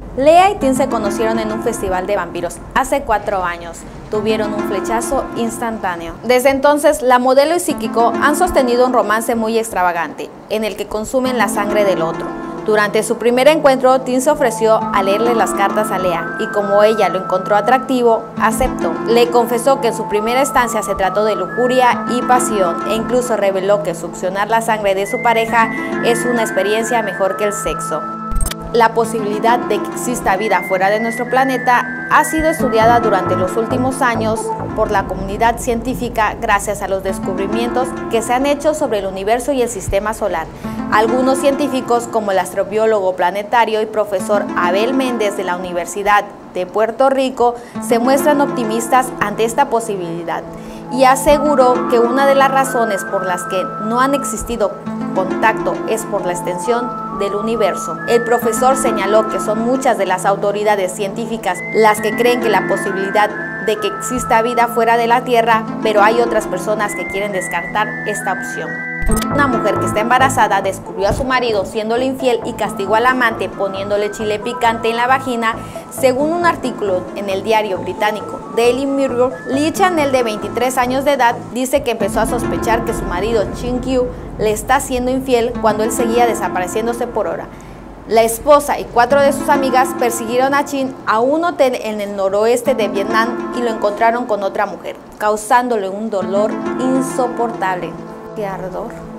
Lea y Tim se conocieron en un festival de vampiros hace 4 años. Tuvieron un flechazo instantáneo. Desde entonces, la modelo y psíquico han sostenido un romance muy extravagante, en el que consumen la sangre del otro. Durante su primer encuentro, Tim se ofreció a leerle las cartas a Lea y como ella lo encontró atractivo, aceptó. Le confesó que en su primera estancia se trató de lujuria y pasión e incluso reveló que succionar la sangre de su pareja es una experiencia mejor que el sexo. La posibilidad de que exista vida fuera de nuestro planeta ha sido estudiada durante los últimos años por la comunidad científica gracias a los descubrimientos que se han hecho sobre el universo y el sistema solar. Algunos científicos, como el astrobiólogo planetario y profesor Abel Méndez de la Universidad de Puerto Rico, se muestran optimistas ante esta posibilidad y aseguró que una de las razones por las que no han existido contacto es por la extensión del universo. El profesor señaló que son muchas de las autoridades científicas las que creen que la posibilidad de que exista vida fuera de la Tierra, pero hay otras personas que quieren descartar esta opción. Una mujer que está embarazada descubrió a su marido siéndole infiel y castigó al amante poniéndole chile picante en la vagina. Según un artículo en el diario británico Daily Mirror, Lee Chanel, de 23 años de edad, dice que empezó a sospechar que su marido Chin Kyu le está siendo infiel cuando él seguía desapareciéndose por hora. La esposa y 4 de sus amigas persiguieron a Chin a un hotel en el noroeste de Vietnam y lo encontraron con otra mujer, causándole un dolor insoportable. ¡Qué ardor!